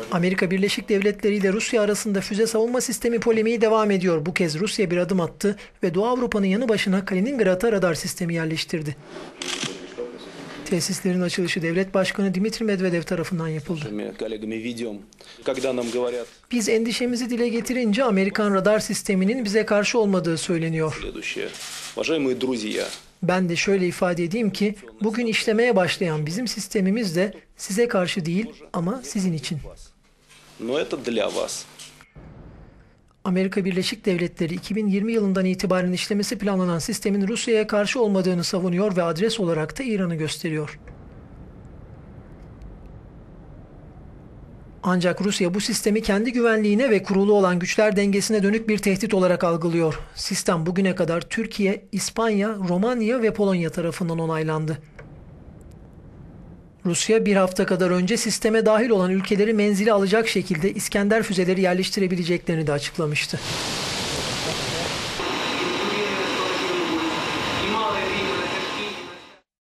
Amerika Birleşik Devletleri ile Rusya arasında füze savunma sistemi polemiği devam ediyor. Bu kez Rusya bir adım attı ve Doğu Avrupa'nın yanı başına Kaliningrad'a radar sistemi yerleştirdi. Tesislerin açılışı Devlet Başkanı Dmitri Medvedev tarafından yapıldı. Biz endişemizi dile getirince Amerikan radar sisteminin bize karşı olmadığı söyleniyor. Ben de şöyle ifade edeyim ki bugün işlemeye başlayan bizim sistemimiz de size karşı değil ama sizin için. Amerika Birleşik Devletleri 2020 yılından itibaren işlemesi planlanan sistemin Rusya'ya karşı olmadığını savunuyor ve adres olarak da İran'ı gösteriyor. Ancak Rusya bu sistemi kendi güvenliğine ve kurulu olan güçler dengesine dönük bir tehdit olarak algılıyor. Sistem bugüne kadar Türkiye, İspanya, Romanya ve Polonya tarafından onaylandı. Rusya bir hafta kadar önce sisteme dahil olan ülkeleri menzili alacak şekilde İskender füzeleri yerleştirebileceklerini de açıklamıştı.